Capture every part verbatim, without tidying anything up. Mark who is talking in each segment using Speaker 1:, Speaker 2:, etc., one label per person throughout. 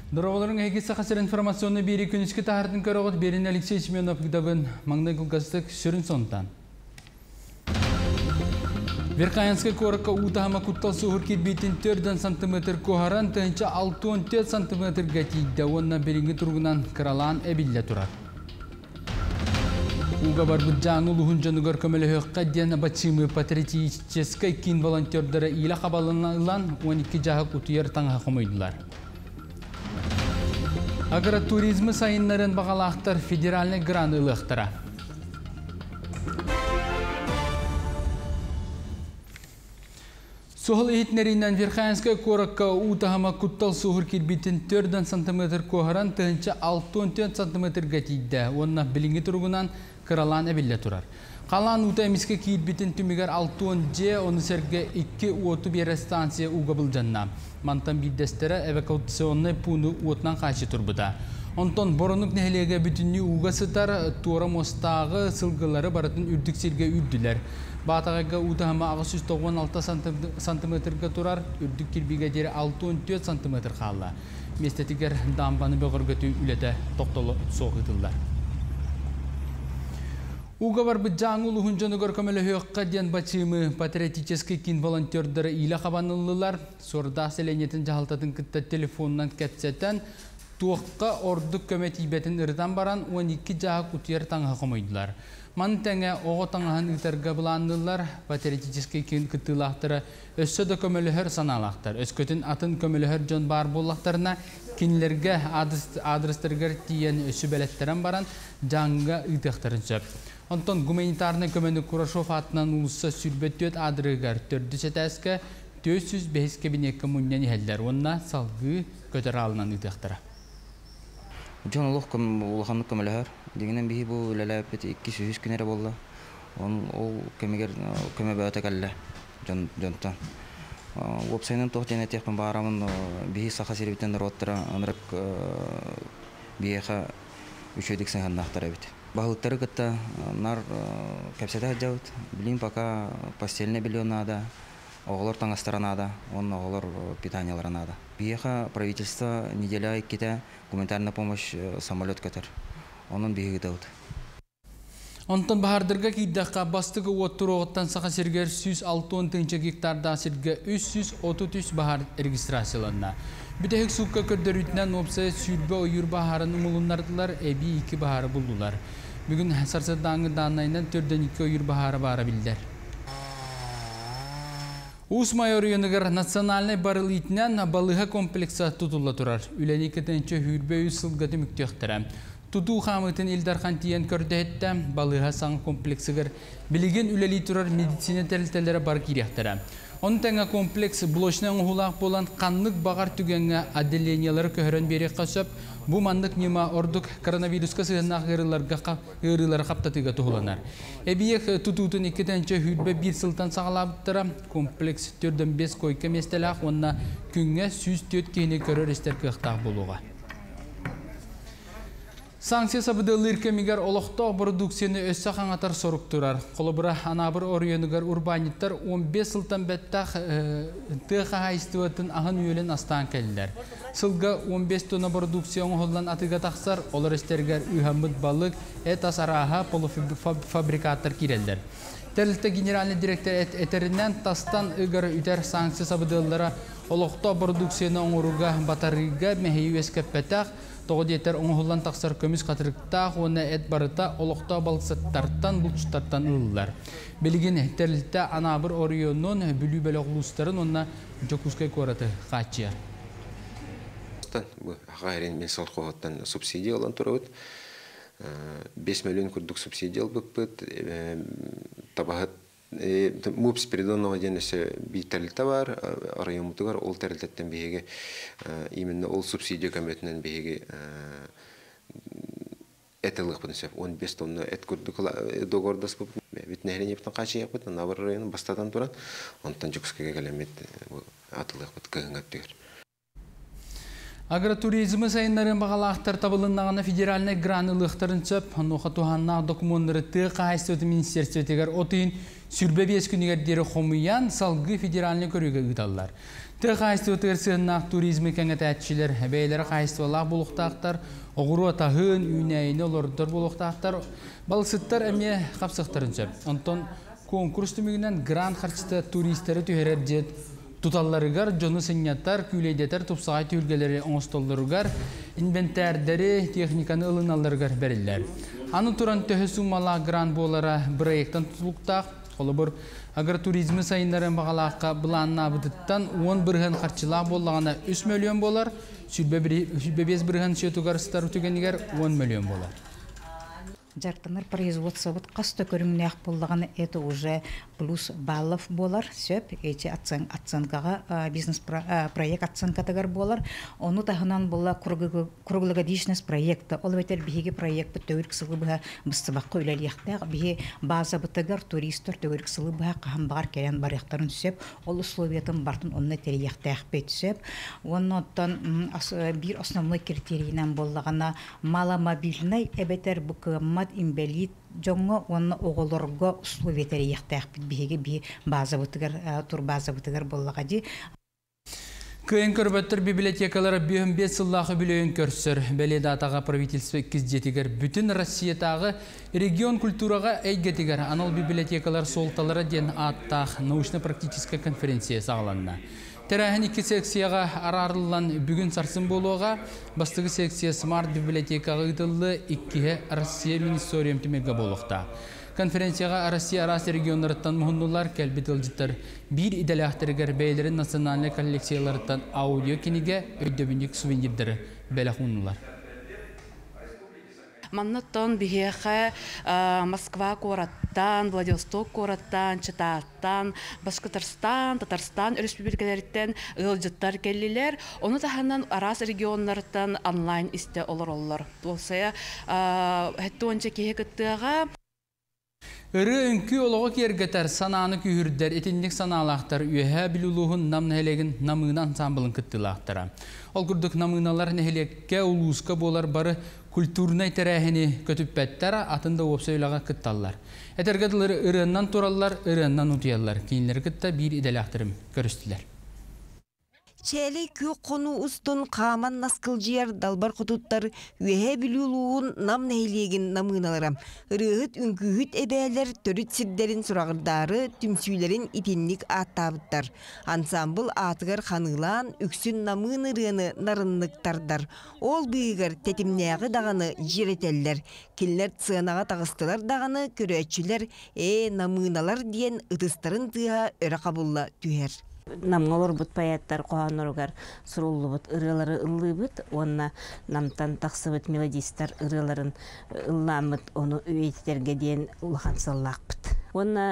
Speaker 1: Дороголорың әйгесі қасыр информационны бері күнішкі тағырдың көріғыт берін Алексей Семенов кітабын маңдай күлгастық сүрін сонтан. Верхаянская коракка утахама куттал суғыр кетбейтін төрт сантиметр кохаран тәнчі алты он төрт сантиметр гатейді, онна берінгі тұрғынан қыралан әбілі тұрар. Уға бар бұд жаңы ұлығын жанығыр көмілі өққа ден бачымы патриотическай кин волонтердары илі қабалынан он екі жағы құтыер таңға қомойдылар. Агротуризмы сайынларын бағалақтар федеральный грант ылықтыра. Соғыл ейтнерінен Верхаянская коракка утахама куттал суғыр келбейтін төрт сантиметр кохаран тәнчі алты он төрт сантиметр гатейді. Онна білінгі тұрғынан қыралан әбілі тұрар. Қалан ута емеске кейтбетін түмігер алты он же, оны сәрге екі оту бері станция уға бұл жанна. Мантан биддестері эвакуационный пуны уотнан қайшы тұрбыда. Онтон боронук нәхелеге бүтінні уға сытар, туара мостағы сылғылары баратын үрдіксерге үрділер. Батағайға утахама ағыс жүз тоқсан алты сантиметрге тұрар, үрдік келбеге дері алты он төрт сантиметр қалла. Местетігер дамбаны бөғіргөті үлеті тоқтолы соғытылдар. Уға бар бұд жаңы ұлығын жанығыр көмілі өққа ден бачымы патриотический кин волонтердары илі қабанылылар, сорда селенетін жағалтатын күтті телефонынан кәтсеттен, туыққа ордық көмет ибетін ұрдан баран он екі жағы құтыер таңға қомойдылар. Ман тәңе оғы таңғын үтіргі бұландылар, патриотический кин күттілақтыры өссі да көміліғір саналақтар. Өскөтін атын көміліғір жон бар болақтарына кинлерге адрестергер тиен өссі бәлеттерін баран жаңға үтіқтарын сөп. Онтон гуманитарный көмені Курашов атынан ұлысы сүрбеттет адрығар төрді сәтәскі төрт жүз бес кабинетке мұннен елдер. Онна салғы көтір алынан үтіқтара.
Speaker 2: Жон олық ұлғаны көмелер. Дегенен бейі бұл ләләпет екі жүз күнері болды. Ол көме бәуті кәлі жонтан. Опсайнын тоқтен әтекпін бағарамын бейі сақа серебеттен роттыра анырық бейеға үшөйдік сәңғанын ақтара бейті. Бағылттары күтті нар кәпсеті әджауыт. Білейін пока постельне биллионада, оғылар таңастыранада, оның оғылар питанияларанада. Бейеға правительство неделя еккеті гуманитарная помощь самолет көтір. Onun bihi gıdağıdı.
Speaker 1: Ondan bahardırga kiydaqqa bastığı otur oğuttan sağa serger yüz altı hektarda serge üç yüz otuz üç bahar registrasyalarına. Bir de hek suqa kördürütünen opsa sürbe oyur baharın umulunlardılar, ebi iki baharı buldular. Bugün sarsıdağın danayından törden iki oyur baharı barabildiler. Usmay oriyonıgar nasyonalne barılıytinen balığa kompleksa tutula turar. Üleni ketençe hürbe yüz sılgatı müktüktürem. Tutu xamıtın ildarxan tiyen kördehette balığa sang kompleksigar bilgen üleli turar medisine teltelere bar kiryahtara. Onun tanga kompleks bloşnan uğulaq bolan qanlık bağar tügenge adeleniyaları köhören beri qasap bu mandık nima orduk koronaviruska sığınaq ığırıları qaptatıga tuğulanar. Ebiyek tututun ikitençe hüdbe bir sıltan sağlabıttıra kompleks törden beş koyka mestelaq onna künge yüz dört kehine körör ester kıhtaq buluğa. Sanksiya sabıdığılır kemigar oloqtaq produksiyonu össe qanatar soruk turar. Kolobura anabır oriyonıgar urbanittar on beş sıltan bettaq tıqa haystivatın ahın üyelen astan keliler. Sılga on beş tona produksiyonu hollan atıga taqsar, olar estergar ühamıd balık, et asaraha polofabrikatar kireller. Terlitte generalni direktör eterinden tastan ıgar üter sanksiya sabıdığıllara oloqtaq produksiyonu onuruga batarıga meheyu eskepetaq, Тоғы детер оңғылан тақсар көміз қатырықта, оны әт барыта олықта балықсаттарттан, бұлчықтарттан ұлылар. Белген тәрлітті анабыр орионын бүлі бәлі ұлыстарын онына жокускай көраты қатчияр.
Speaker 3: Ғайрен мен сал қоғаттан субсидия olan тұрауыд. бес миллион күрдік субсидия бұппыд. Табағыт Мупс передонного денеса битерлите бар, районмутугар ол терлитеттен беге именно ол субсидия комитетинен беге этелык бунсеп он беш тонна эт күрдүк догордас бу битнехне нептен качы япыт навар районы бастадан турат онтан жукскага келемет атылык бут кыгынгаттыр.
Speaker 1: Агротуризмы сайынларын бағалақтар табылыннағына федеральный гранылықтарын сөп, нұқа туғаннақ документтары тұқа айстөті министерстветегер отын сүрбе бес күнігердері қомыян салғы федеральны көрігі ұдалар. Ты қайсты өтірсігінақ туризмі кәңет әтшілер, бәйлері қайстывалақ болуқтақтар, оғыру атағын, үйнәйіні олордыр болуқтақтар, балсыттар әме қапсықтарын сөп. Онтон конкурс түмігінен грант қарчыты туристері түйерер жет, Туталларыгар, жоны сыньяттар, күлейдетер, тупсағай түйілгелері оңыстолларыгар, инвентардері, техниканы ылыналарыгар бәрілер. Аны туран төхі суммала грант болара проекттан тұтылықтақ, қолы бұр агротуризмі сайындарын бағалаққа бұланына бұдыттан он бірген қарчылақ болағына үш миллион болар, сүрбе бес бірген сөтуғарыстар үтігенігер он миллион болар.
Speaker 4: Жартанар производство вот касто көрүмнәк буллаганы это уже плюс баллов болар сөп эти оцен оценкага бизнес проект оценкатагар болар оны тахынан булла круглого бизнес проекта ол бетер биге проект төөрк сылыбы быстыбакка үлелияктаа биге база бытагар туристтер төөрк сылыбы кам бар келен баряктарын сөп ол условиятын бартын онна терияктаа бет сөп оннотон бир основной критерийнан буллагана маломобильный эбетер букмат имбелит жоңго онна оголорго условия терияктаа биге би база бытагар тур база бытагар боллагади
Speaker 1: Кыйын көрбөттөр библиотекалары бүйін бес сыллағы білейін көрсір. Бәледі атаға правительство кіздетігер бүтін Россиятағы регион культураға әйгетігер анал библиотекалар солталары ден аттақ научно-практическая конференция сағаланна. Тәрәхін екі секцияға арарылан бүгін сарсын болуға бастығы секция смарт библиотекаға ұтылы иккіге Россия министориум темеге болуқта. Конференцияға Россия арасы регионларыттан мұхыннулар кәлбет ылжыттар бір иделяқтырығар бәйлерін национальный коллекцияларыттан аудио кенеге өйдөбіндік сувенирдері бәлі құннулар.
Speaker 5: Маннаттан бігеқі Москва кораттан, Владивосток кораттан, Читаттан, Башкортостан, Татарстан республикаларыттан ылжыттар келлилер. Оны таханнан арас регионларыттан онлайн істе олар олар. Болсая, хәтті онча кехекіттіға
Speaker 1: Иры үнкі олығы кергетер сананы күйірдер, етіндік саналақтар үйе білулуғын нам нәхелегін намығын ансамблын күттілақтара. Ол күрдік намығыналар нәхелекке улуысқа болар бары культурнай тәрәхіні көтіп бәттара атында опсөйліға күтталар. Әтергеділері ырыннан туралар, ырыннан ұтыялар. Кейінлері күтті бір иделяқтырым көрістілер.
Speaker 6: Чәлі күй қону ұстын қаман наскылжияр далбар құтуттар үйе білулуғын нам нәйлеген намыналарам. Рығыт үңкүйіт әбәлер төріт сірдерін сұрағырдары түмсүйлерін итенлік аттабыттар. Ансамбыл атығар қанылан үксін намын ырыны нарынлықтардар. Ол бұйығыр тәтімнәғы дағаны жеретеллер. Келлер цынаға тағыстылар дағаны көрәтшілер ә намыналар дейін ұтыстарын тыға өрі қабылла түйер.
Speaker 7: Намнолор бут паяттар коаноргар суруллу бут ырылары ыллы бут онна намтан таксы бут мелодистар ырыларын ылламыт оны үйеттерге дейін улахан саллақ бут. Онна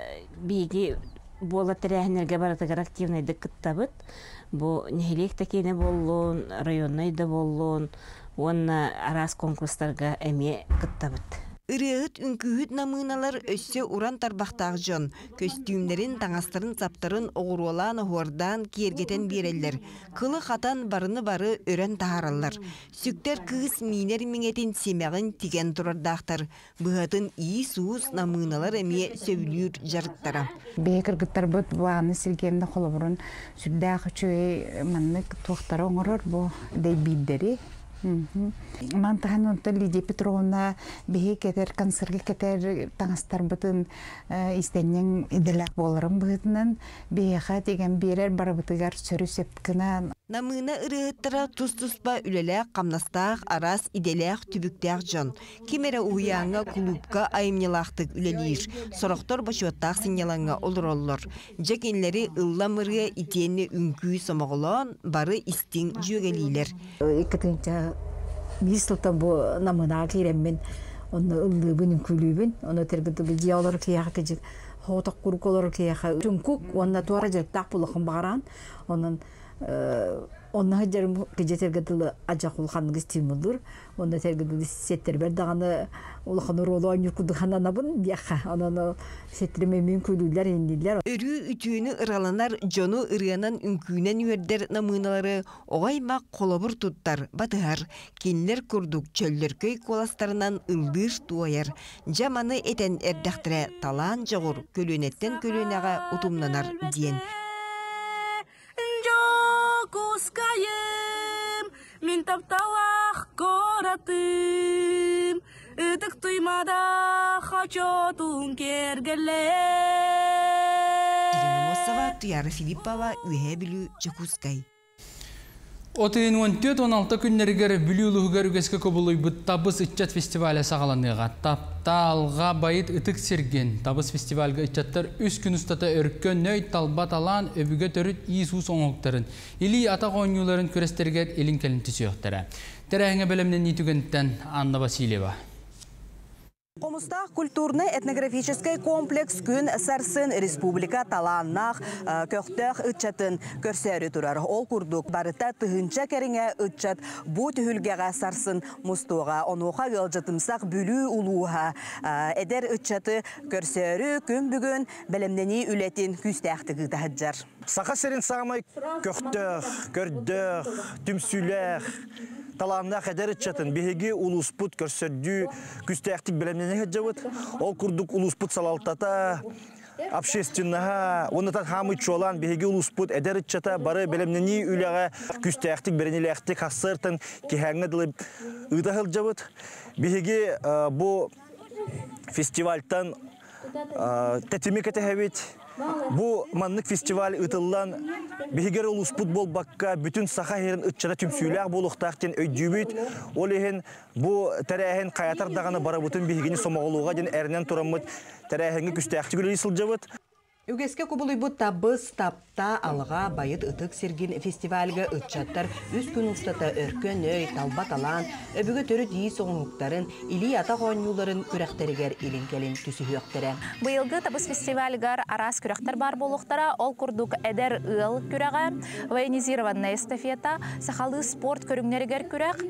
Speaker 7: биги бола тәрәхінерге баратыгар активнайды кыттабыт. Бу нехелек такейне боллон, районнайды боллон, онна арас конкурстарга әме кыттабыт.
Speaker 6: Үрегіт үнкүйіт намыналар өссе уран тарбақтағы жон. Көстюмдерін, таңастарын, саптарын оғыруалан оғырдан кергетен берелер. Кылы қатан барыны бары өрен тағаралар. Сүктер кығыс минер меңетін семяғын тиген тұрардақтар. Бұғатын ии суыз намыналар әме сөйлүйір жарықтара.
Speaker 4: Бекір күттар бұд бұғаны сілгемді қолы бұрын сүрдәқі чөй маннық тоқтары оңырыр бұ дей биддері. Мантахан онта Лидия Петровна беге кетер концертге кетер таңастар бытын истеннен иделак боларым бытынан бега деген берер барбытыгар сөрүсеп кына
Speaker 6: намына ырыттыра тус-туспа үлелек камнастақ арас иделек түбіктәк жон. Кемері уяңа клубка айымнелақтық үлелейір. Сорақтор башуаттақ синялаңа олыр-олыр. Жекенлері ылламырға итені үнкүй сомағылан бары истин жөгелейлер.
Speaker 8: Екатынча мислта бу намына кейреммен, оны ыллыбын үнкүлүбін, оны тергіді бұл диялар кейаға кежік, хоғытақ күрколар кейаға. Түнкүк, оны туара жектақ бұлықын бағаран, оның Онна жарым кыжа тергедилы ажак улханныгы стимулдур. Онна тергедилы сеттер бердаганы улхан ролу анюкуду хананабын бияха. Онна сеттерме мүмкүнлүлөр индилер.
Speaker 6: Өрү үтүүнү ыраланар жону ырыянан үңкүүнен үйердер намыналары оғайма қолобыр туттар батыгар. Кинлер курдук чөллөркөй коластарынан ылдыр туайар. Жаманы этен эрдактыра талаан жоғыр көлөнеттен көлөнага утумнанар диен.
Speaker 9: Кускаем, мин тапталах коратым, ытык туймада хачотун кергеле.
Speaker 6: Ирина Мосова, Туяра Филиппова, Үйе Білу, Чакускай.
Speaker 1: Отын он төрт он алты күннергер бүлүүлүгөр үгеске көбулуй бұт табыс итчат фестивалі сағаланыға. Тапталға байыт ытык серген. Табыс фестивальға итчаттар үс күн ұстата өркөн нөй талбат алан өбіге төріт иисус оңоқтарын. Или атақ ойнуларын көрестергер елін келін түсіоқтары. Тәрәңе бөлімнен нетігінттен Анна Васильева.
Speaker 10: Комуста культурно-этнографический комплекс күн сарсын республика таланнах көқтөк ытчатын көрсәрі турар. Ол курдук барыта тыгынча кереңе ытчат бу түхүлгеға сарсын мустуға. Онуға гылжатымсақ бүлі улуға эдер ытчаты көрсәрі күн бүгін бәлемнені үлетін күстәқтігі тахаджар.
Speaker 11: Сақа серін сағамай көқтөк, көрдөк, түмсүләк, таланна қадар ытчатын беги улуспут көрсөрдү күстәктик белемнене хәҗәвет ол курдук улуспут салалтата общественного оннан хамы чолан беги улуспут эдер ытчата бары белемнени үләгә күстәктик беренеләктик хасыртын киһәңгә дилеп ыда хәҗәвет беги бу фестивальтан тәтимекете хәвит. Бу маннык фестиваль ытыллан бигер улус футбол бакка бүтүн саха херин ытчара түмсүләк булуктактен өйдүбүт. Ол ehин бу тәрәһен каятар даганы бара бүтүн бигини сомоголуга ден эрнен турамыт тәрәһенге күстәкчи гөле сылжабыт.
Speaker 10: Үгеске кубулуй бу табыс тапта алга байыт ытык сергин фестивальга ытчаттар үс күн устата өркөн өй талбат алан өбүгө төрү дии соңуктарын или ата гонюларын күрәхтәргәр илинкелин түсүһөктәре.
Speaker 12: Быелгы табыс фестивальгар арас күрәхтәр бар булуктара ол курдук эдер ыл күрәгә военизированная эстафета сахалы спорт көрүңнәргәр күрәк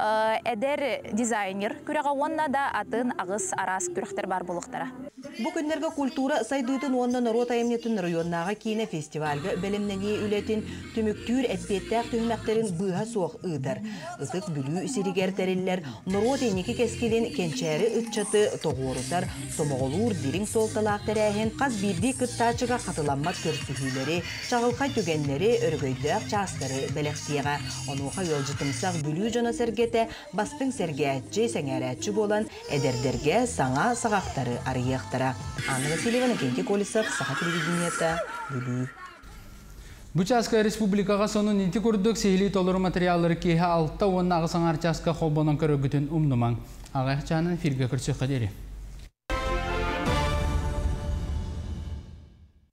Speaker 12: эдер дизайнер күрәгә онна да атын агыс арас күрәхтәр бар булуктара.
Speaker 10: Бу көннәргә культура сайдытын оннан рота эмнетин районнага кине фестивальга белемнени үлетин түмүктүр эппеттәк түмәктерин быга суак ыдар. Ытык бүлү сиригертериллер норота неки кескелин кенчәре ытчаты тогорутар томоголур дирин солталак тәрәһен каз бирди кыттачыга катыламмат көрсүһүләре чагылкай түгәннәре өргөйдәк частары белектига онуга йолжытымсак бүлү жана сергете бастың сергәтче сәңәрәтче болан эдердерге саңа сагактары арыяктара. Анна Васильевна Кенти Колесов, Саха телевидениета, Бүлү.
Speaker 1: Бучаска республикага сонун инти көрдүк сейли толору материаллары кеха алта онна агысаңар часка холбонон көрөгүтүн умнумаң. Агайчанын фирге көрсөк кадери.